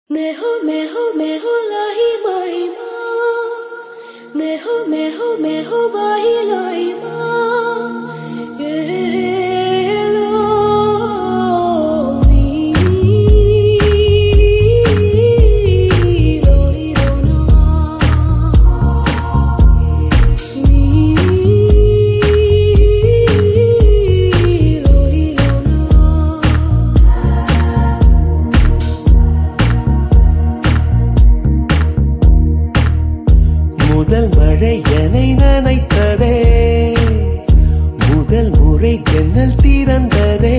मैं हो लाही माही माँ मैं हो बाही लाई माँ ये लो முதல் மழை என்னை நனைத்ததே முதல் முறை ஜன்னல் திறந்ததே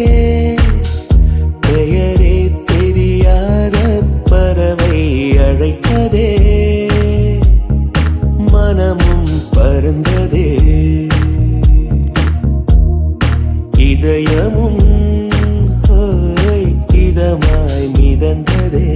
பெயரே தெரியாத பறவை அழைத்ததே மனமும் பறந்ததே இதயமும் இதமாய் மிதந்ததே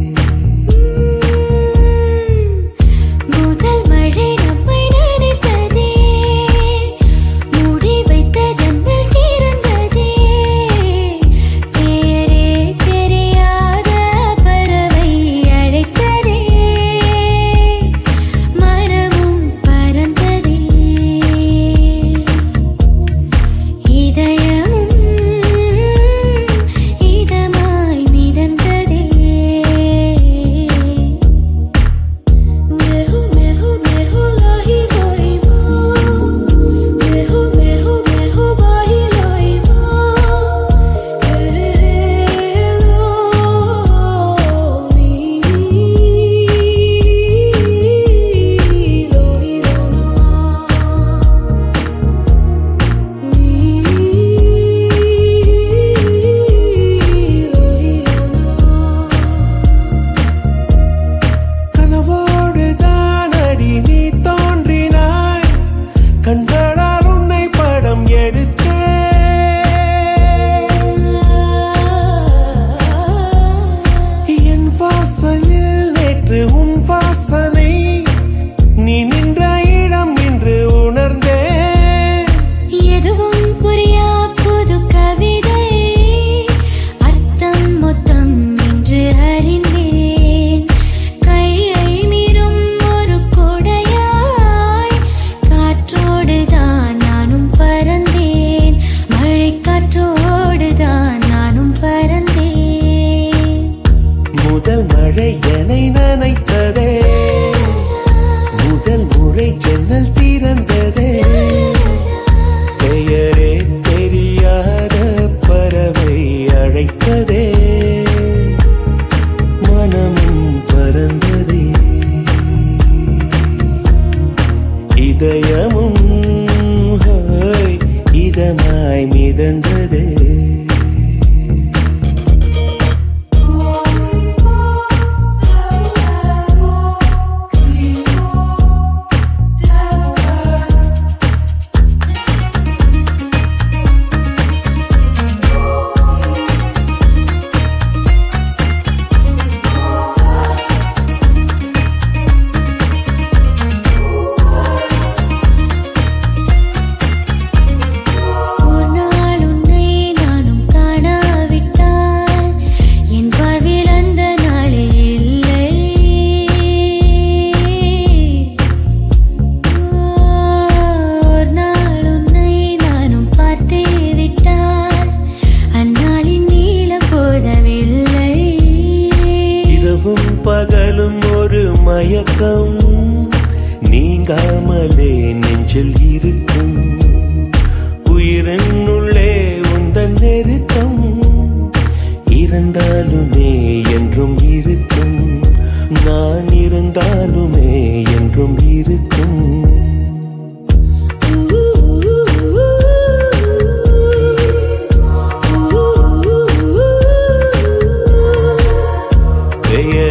முதல் மழை என்னை நனைத்ததே முதல் முறை ஜன்னல் திறந்ததே பெயரே தெரியாத பறவை அழைத்ததே மனமும் பறந்ததே இதயமும் இதமாய் மிதந்ததே பகலும் ஒரு மயக்கம் நீங்காமலே நெஞ்சில் இருக்கும் உயிரினுள்ளே உந்தன் நெருக்கம் இருந்தாலுமே என்றும் இருக்கும் நான் இருந்தாலுமே என்றும் இருக்கும் பெயர்